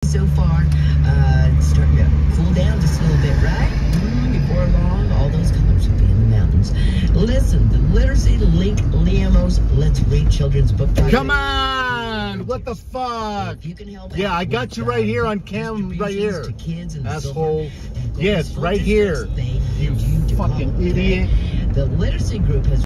so far. It's starting to cool down just a little bit, right? Before long, all those colors will be in the mountains. Listen, the literacy link Liamos Let's Read Children's Book. Come on! What the fuck? If you can help Yeah, I got you right here on cam, right here. To kids in asshole. Yes, right here. You fucking idiot. The literacy group has